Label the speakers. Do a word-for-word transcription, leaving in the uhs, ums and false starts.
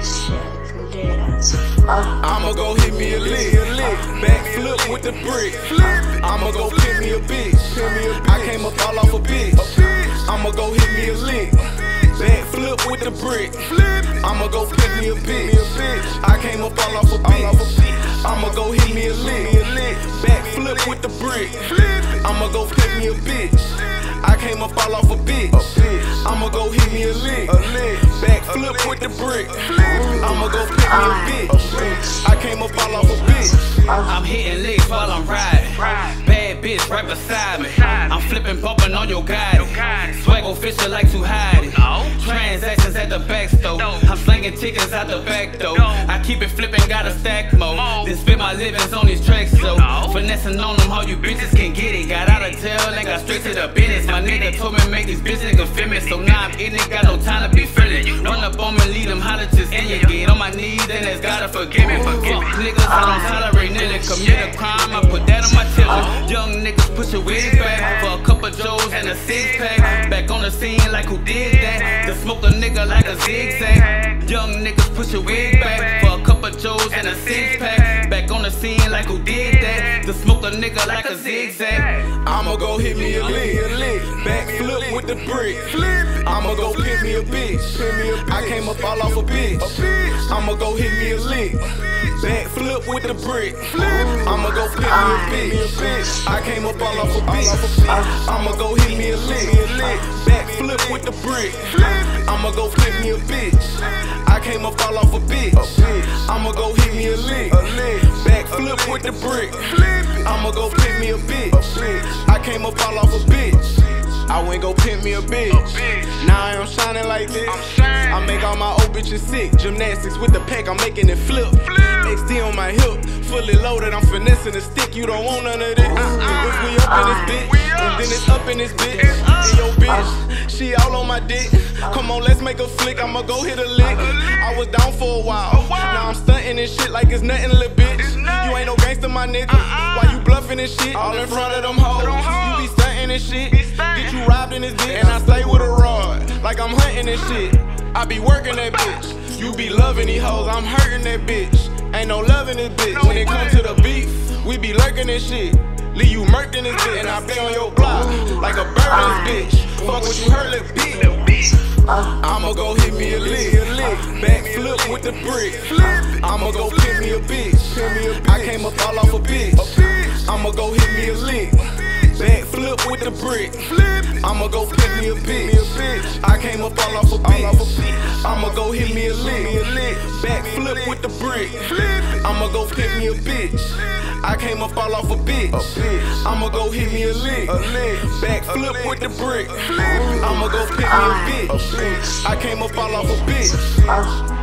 Speaker 1: I'ma go hit me a lick, back flip with the brick. I'ma go pin me a bitch. I came up all off a bitch. I'ma go hit me a lick, back flip with the brick. I'ma go pin me a bitch. I came up all off a bitch. I'ma go hit me a lick, back flip with the brick. I'ma go pin me a bitch. I came up all off a bitch. I'ma go hit me a lick, back flip with the brick. I'ma go pick me a bitch. I came up all off a bitch.
Speaker 2: I'm hitting licks while I'm riding. Bad bitch right beside me. I'm flipping, bumping on your guide. Swag official like to hide it. Transactions at the back store. I'm slinging tickets out the back door. I keep it flipping, got a stack mode. Then spit my livings on these tracks, so finessing on them, how you bitches can get it. Got out of jail and got straight to the business. My nigga told me make these bitches niggas feel me, so now I'm in it, got no time to be feeling. Run up on me, lead them holler just in your get on my knees, then it's gotta forgive me. Forgive me. Niggas, I don't tolerate nearly. Commit a crime, I put that on my children. Young niggas push a wig back for a couple Joes and a six pack. Back on the scene like who did that? To smoke a nigga like a zigzag. Young niggas push a wig back for a couple Joes and a six pack. Back on the scene like who did that? To smoke a nigga like a zigzag.
Speaker 1: I'ma go hit me a lick, back flip with the brick. I'ma go pin me a bitch. I came up all off a bitch. I'ma go hit me a lick, back flip with the brick. I'ma go pin me a bitch. I came up all off a bitch. I'ma go hit me a lick, back flip with the brick. I'ma go pin me a bitch. I came up all off a bitch. I'ma go hit me a lick, back flip with the brick. I'ma go pin me a bitch. I came up all off a bitch. I went go pimp me a bitch. Now I am shining like this. I make all my old bitches sick. Gymnastics with the pack, I'm making it flip. X D on my hip, fully loaded, I'm finessing the stick. You don't want none of this. If we up in this bitch, and then it's up in this bitch. And yo bitch, she all on my dick. Come on, let's make a flick. I'ma go hit a lick. I was down for a while. Now I'm stunting this shit like it's nothing, little bitch. You ain't no gangster, my nigga. Why you bluffing this shit? All in front of them hoes. You be stunting this shit. Get you robbed in this bitch. And I stay with a rod, like I'm hunting this shit. I be working that bitch. You be loving these hoes, I'm hurting that bitch. Ain't no love in this bitch. When it comes to the beef, we be lurking this shit. Leave you murked in this bitch. And I be on your block, like a bird in this bitch. Fuck what you heard, little bitch. I'ma go hit me a lick, back flip with the brick. I'ma go pin me a bitch. I came up all off a bitch. I'ma go hit me a lick, back flip with the brick. I'ma go pin me a bitch. I came up all off a bitch. I'ma go hit me a lick, back flip with the brick. I'ma go pin me a bitch. I came up all off a bitch. I'ma go hit me a lick, back flip with the brick. I'ma go pin me a bitch. I came up all off a bitch.